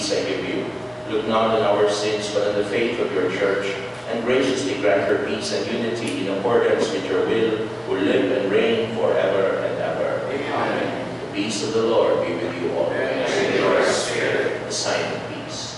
peace I give you. Look not on our sins, but on the faith of your church, and graciously grant her peace and unity in accordance with your will, who live and reign forever and ever. Amen. The peace of the Lord be with you always. And with your spirit. The sign of peace.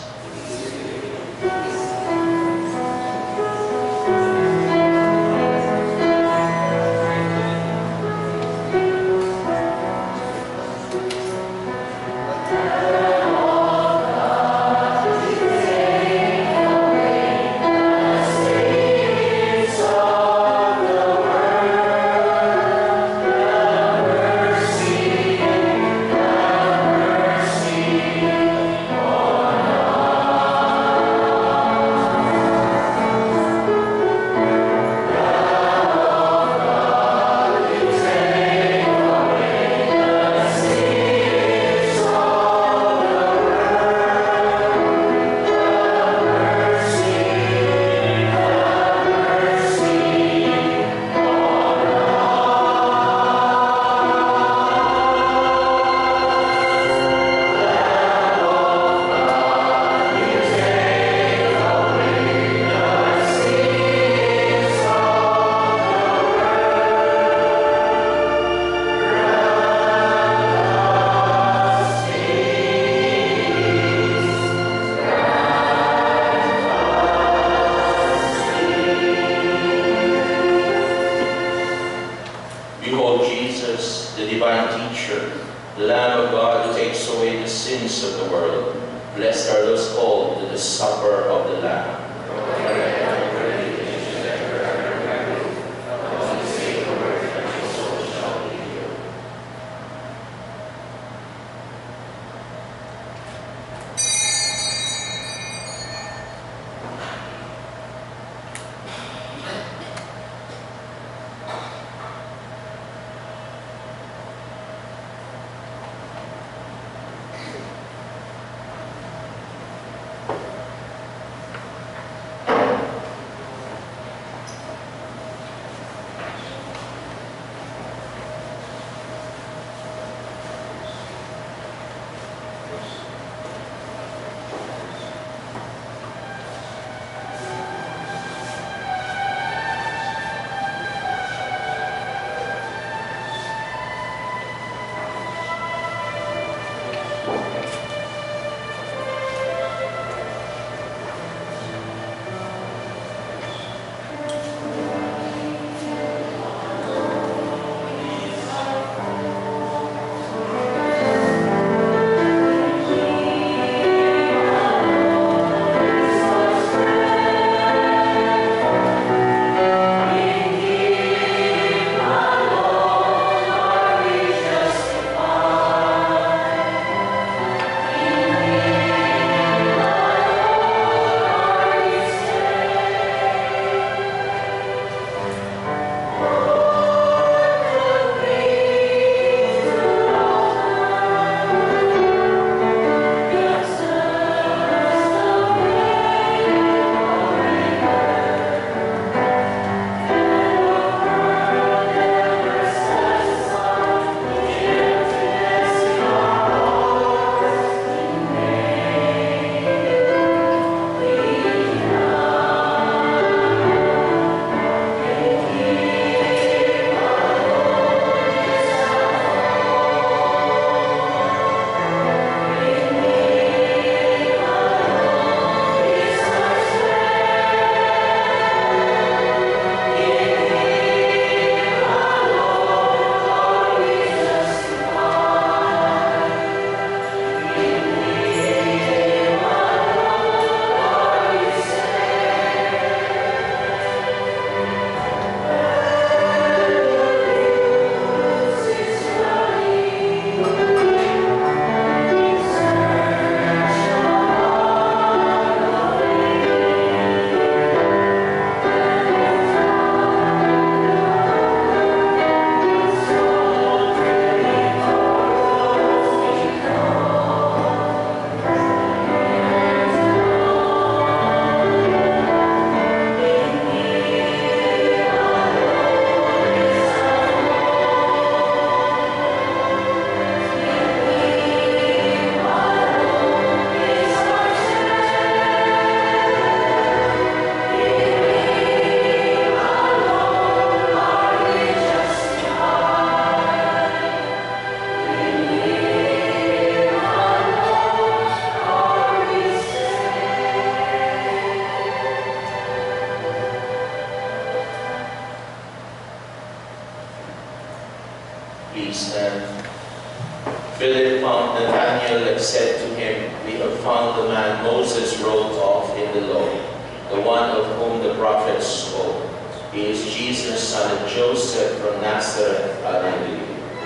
have said to him, "We have found the man Moses wrote of in the law, the one of whom the prophets spoke. He is Jesus, son of Joseph from Nazareth." Alleluia.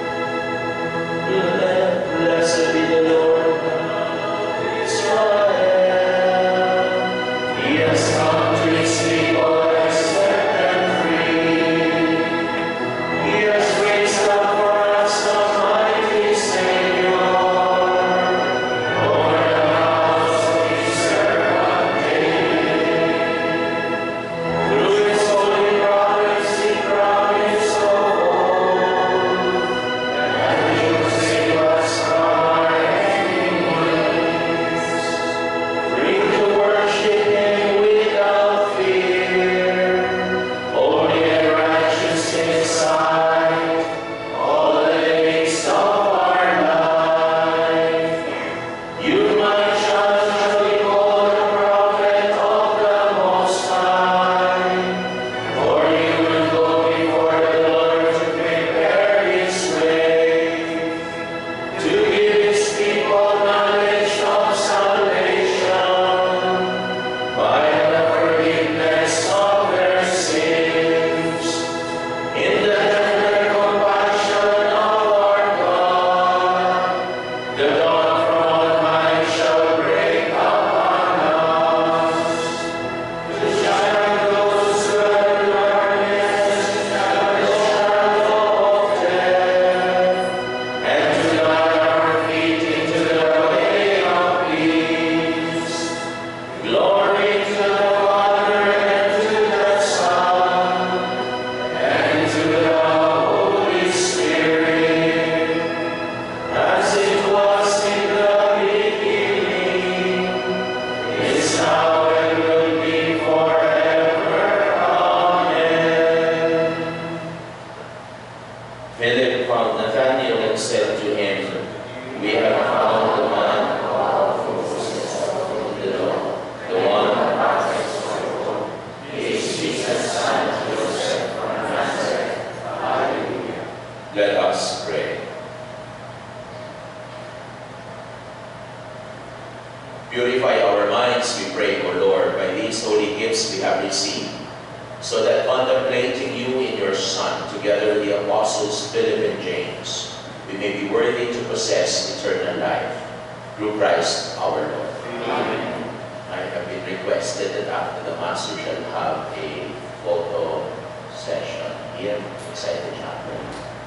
Blessed be the Lord of Israel. He has come to his people and set them free. He has raised up for us a mighty Savior, over the house of his servant David. Through his holy prophets he promised of old that he would save us from our enemies, free to worship him without fear, holy and righteous in his sight, all the days of our life. You, my child, shall be called a prophet of the Most High, for you will go before the Lord to prepare his way, to give his people knowledge of salvation by the forgiveness of their sins, in the tender compassion of our God. The dawn from on high shall break upon us, to shine those who are in darkness and the shadow of death, and to guide our feet into the way of peace. Glory to the Father, and to the Son, and to the Holy Spirit, as it was in the beginning, is now, and will be forever. Amen. Philip found Nathanael and said to him, "We have found the man who is from the law, the one is Jesus, son of Joseph from Nazareth." Alleluia. Let us pray. Purify our minds, we pray, O Lord, by these holy gifts we have received, so that contemplating you in your Son, together with the apostles Philip and James, we may be worthy to possess eternal life. Through Christ our Lord. Amen. I have been requested that after the Mass we shall have a photo session here inside the chapel.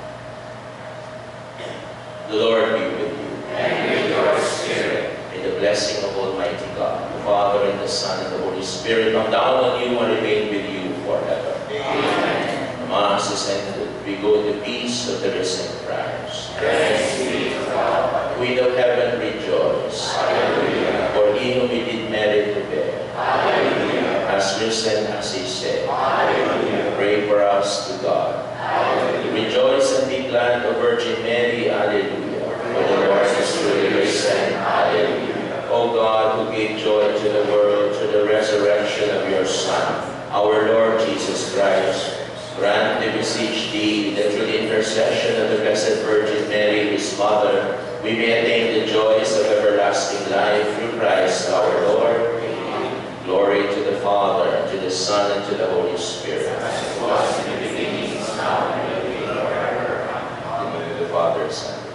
The Lord be with you. And with your spirit. May the blessing of Almighty God, the Father and the Son and the Holy Spirit come down on you and remain with you forever. Amen. The Mass is ended. We go in the peace of the risen Christ. Thanks be to God. Queen of heaven, rejoice. Hallelujah. For he whom we did merit to bear Hallelujah. has risen as he said. Hallelujah. Pray for us to God. Hallelujah. Rejoice and be glad, O Virgin Mary. Alleluia. For the Lord is truly risen. Alleluia. O God, who gave joy to the world through the resurrection of your Son, our Lord Jesus Christ, grant, we beseech thee, that through the intercession of the Blessed Virgin Mary, his Mother, we may attain the joys of everlasting life through Christ our Lord. Amen. Glory to the Father, and to the Son, and to the Holy Spirit. As it was in the beginning, is now, and will be forever. In the name of the Father, Son,